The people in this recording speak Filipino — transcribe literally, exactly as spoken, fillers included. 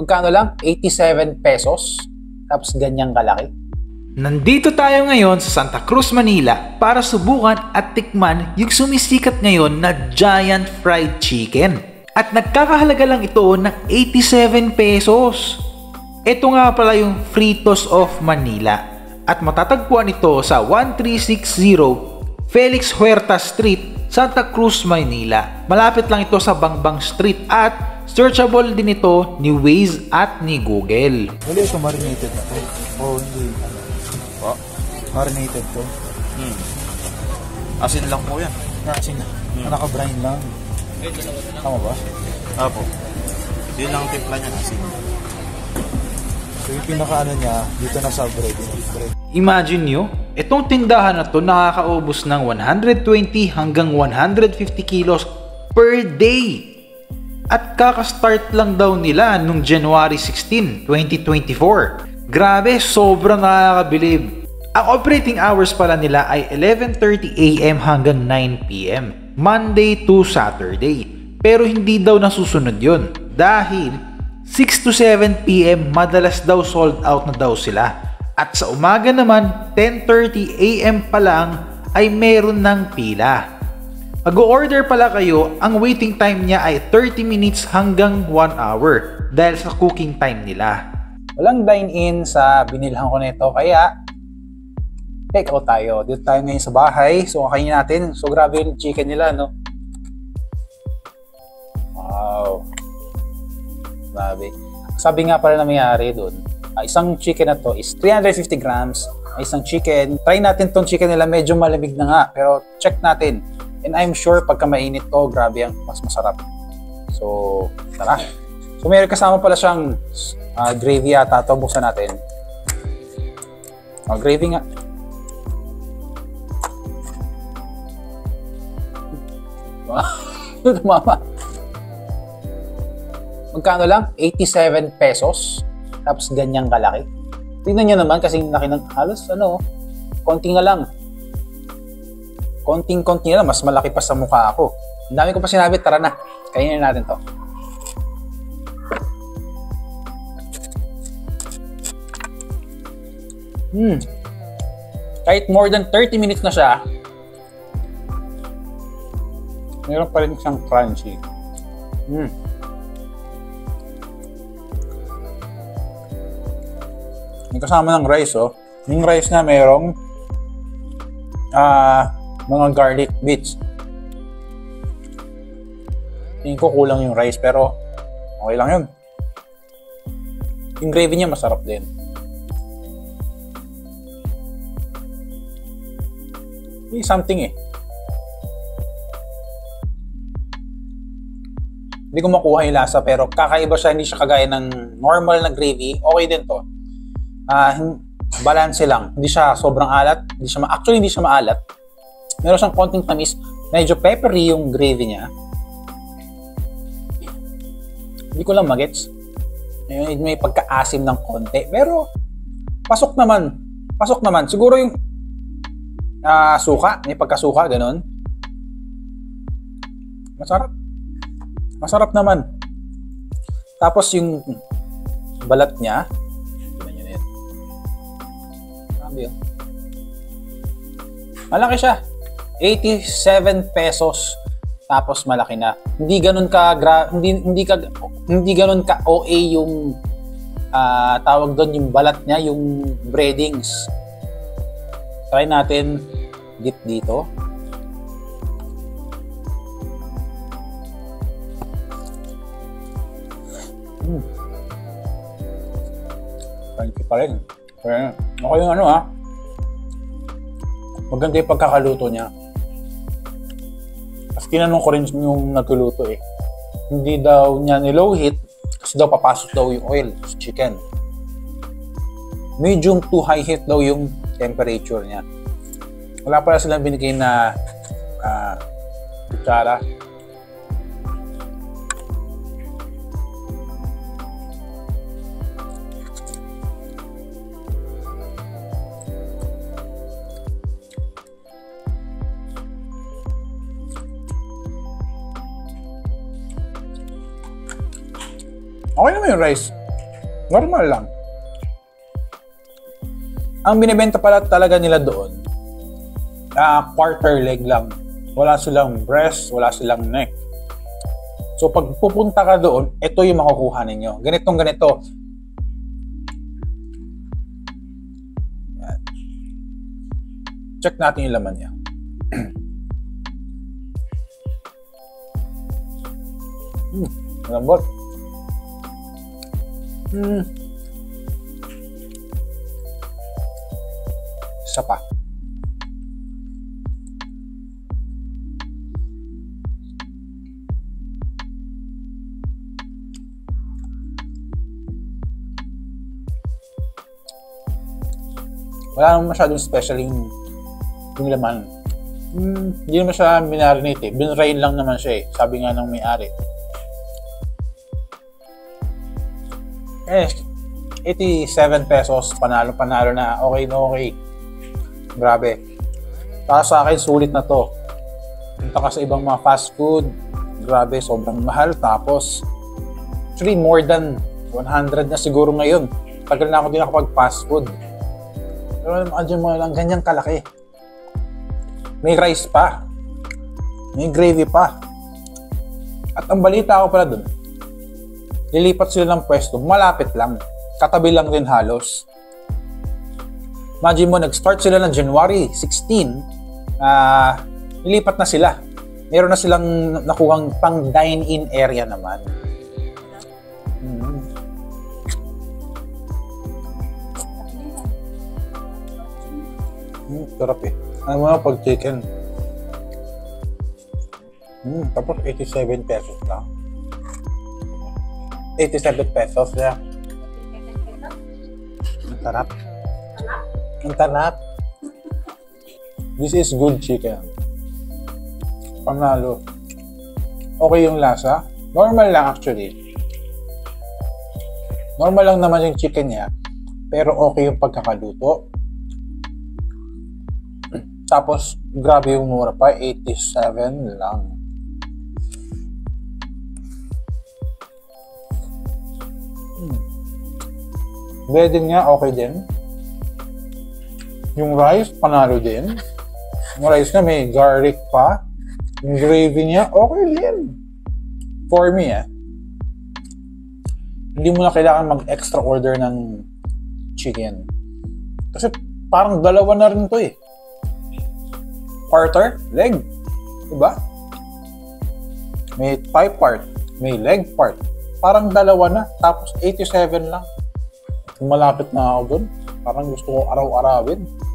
Magkano lang? eighty-seven pesos. Tapos ganyang kalaki. Nandito tayo ngayon sa Santa Cruz, Manila para subukan at tikman yung sumisikat ngayon na Giant Fried Chicken. At nagkakahalaga lang ito ng eighty-seven pesos. Ito nga pala yung Fritos of Manila. At matatagpuan ito sa thirteen sixty Felix Huerta Street, Santa Cruz, Manila. Malapit lang ito sa Bangbang Street at searchable din ito ni Waze at ni Google. Wala ito marinated na ito. O hindi. Po? Marinated to. Hmm. Asin lang po yan. Asin na. Hmm. Naka-brine lang. Tama ba? Apo. Yun lang timpla niya, asin. So yung pinaka-ano niya, dito na sa bread. bread. Imagine nyo, itong tindahan na to nakakaubos ng one hundred twenty hanggang one hundred fifty kilos per day. At kakastart lang daw nila nung January sixteen, twenty twenty-four. Grabe, sobrang nakakabilib. Ang operating hours pala nila ay eleven thirty a m hanggang nine p m Monday to Saturday. Pero hindi daw nasusunod yun dahil six to seven p m madalas daw sold out na daw sila. At sa umaga naman, ten thirty a m pa lang ay meron ng pila. Mag-order pala kayo, ang waiting time niya ay thirty minutes hanggang one hour dahil sa cooking time nila. Walang dine-in sa binilhan ko nito, kaya take out tayo. Dito tayo ngayon sa bahay. So, kakainin natin. So, grabe yung chicken nila, no? Wow. Grabe. Sabi nga pala na mayari doon, uh, isang chicken na to is three hundred fifty grams. Isang chicken. Try natin tong chicken nila. Medyo malamig na nga. Pero check natin. And I'm sure pagka mainit to, grabe ang mas masarap. So, tara. So, meron kasama pala siyang uh, gravy yata. Ito, buksan natin. Oh, gravy nga. Mama. Magkano lang? eighty-seven pesos. Tapos ganyang kalaki. Tingnan nyo naman kasi laki ng halos ano, konting na lang. Konting-konti na lang, mas malaki pa sa mukha ako. Ang dami ko pa sinabi, tara na. Kainin natin to. Hmm. Kahit more than thirty minutes na siya, meron pa rin siyang crunchy. Hmm. May kasama ng rice, oh. Yung rice na mayroong ah, uh, mga garlic bits. Tingin ko kulang yung rice, pero okay lang yun. Yung gravy niya masarap din. May something eh. Hindi ko makuha yung lasa, pero kakaiba siya. Hindi siya kagaya ng normal na gravy. Okay din to. Uh, balance lang. Hindi siya sobrang alat. Hindi siya ma- Actually, hindi siya maalat. Meron siyang konting tamis. Medyo peppery yung gravy niya. Hindi ko lang magets. May, may pagka-asim ng konti. Pero, pasok naman. Pasok naman. Siguro yung uh, suka. May pagkasuka, ganun. Masarap. Masarap naman. Tapos yung balat niya. Tignan nyo na yun. Sabi yun. Malaki siya. eighty-seven pesos. Tapos malaki na. Hindi ganoon ka gra hindi hindi ka hindi ganoon ka O A yung uh, tawag doon yung balat niya, yung breadings. Try natin dip dito. Hmm. Crunchy pa rin. Okay, okay yung ano ha. Maganda yung pagkakaluto niya. Kasi tinanong ko rin yung nagluluto eh. Hindi daw niya ni-low heat kasi daw papasok daw yung oil sa chicken. Medium to high heat daw yung temperature niya. Wala pala silang binigay na uh, kutsara. Okay naman yung rice. Normal lang. Ang binibenta pala talaga nila doon, uh, quarter leg lang. Wala silang breast, wala silang neck. So pag pupunta ka doon, ito yung makukuha ninyo. Ganitong ganito. Yan. Check natin yung laman niya. Hmm, malambot. Hmm. Isa pa. Wala naman masyadong special yung, yung laman. Hmm, hindi naman siya minarinate eh. Binrain lang naman siya eh. Sabi nga ng may-ari. Eh, eighty-seven pesos. Panalo-panalo na. Okay na okay. Grabe. Para sa akin, sulit na to. Punta ka sa ibang mga fast food. Grabe, sobrang mahal. Tapos, actually, more than one hundred na siguro ngayon. Tagal na ako din nakapag fast food. Pero adyan mo lang, ganyang kalaki. May rice pa. May gravy pa. At ang balita ko pala dun, lilipat sila ng pwesto, malapit lang. Katabi lang din halos. Imagine mo, nag-start sila ng January sixteen, uh, lilipat na sila. Meron na silang nakuhang pang dine-in area naman. Hmm. Hmm, sarap eh. Ano mo na pag chicken? Hmm, tapos eighty-seven pesos lang. eighty-seven pesos ya. Ang tarap. Ang tarap. This is good chicken. Panalo. Okay yung lasa. Normal lang actually. Normal lang naman yung chicken niya. Pero okay yung pagkakaluto. Tapos, grabe yung mura pa. eighty-seven lang. Hmm. Breading niya, okay din. Yung rice, panalo din. Yung rice na may garlic pa. Yung gravy niya, okay din. For me, eh. Hindi mo na kailangan mag-extra order ng chicken. Kasi parang dalawa na rin to eh. Quarter, leg. Diba? May thigh part, may leg part. Parang dalawa na, tapos eighty-seven lang. Kung malapit na ako dun, parang gusto ko araw-arawin.